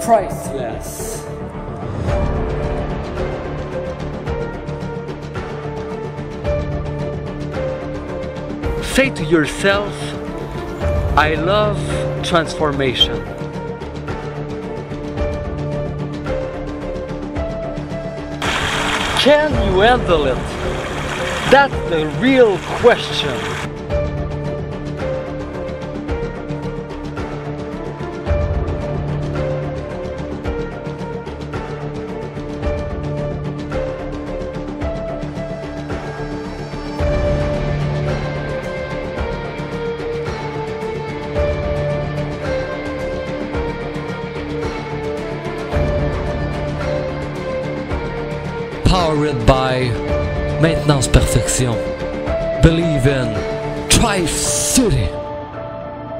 priceless. Say to yourself, I love transformation. Can you handle it? That's the real question. Powered by Maintenance Perfection. Believe in Tri City.